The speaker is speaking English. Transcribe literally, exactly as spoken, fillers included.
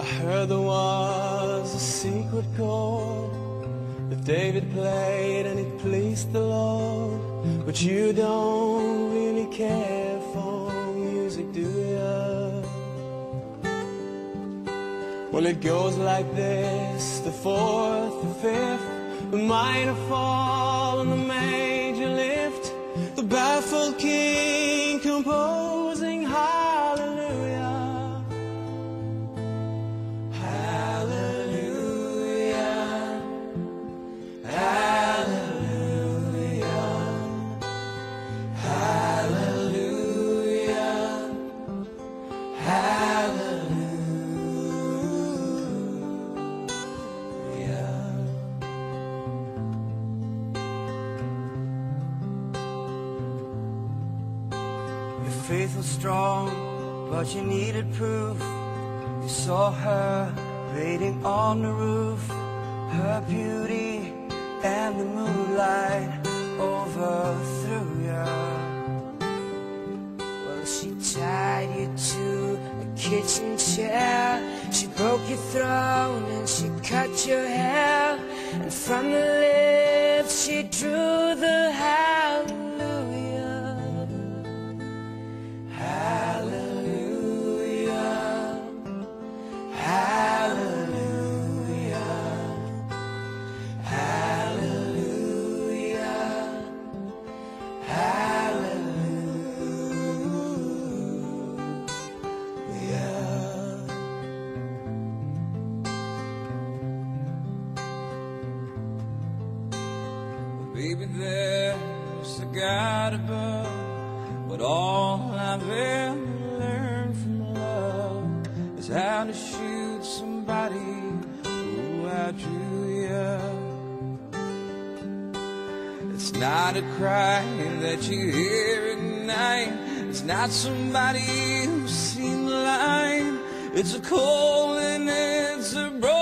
heard there was a secret chord that David played and it pleased the Lord. But you don't really care for music, do ya? Well, it goes like this: the fourth, the fifth, the minor fall and the major lift, the baffled king composing hallelujah. Hallelujah, hallelujah, hallelujah, hallelujah. Your faith was strong, but you needed proof. You saw her waiting on the roof, her beauty and the moonlight overthrew ya. Well, she tied you to a kitchen chair, she broke your throne and she cut your hair, and from the lips she drew the hallelujah. Baby, there's a God above, but all I've ever learned from love is how to shoot somebody who outdrew ya. It's not a cry that you hear at night, it's not somebody who's seen the light, it's a cold and it's a broken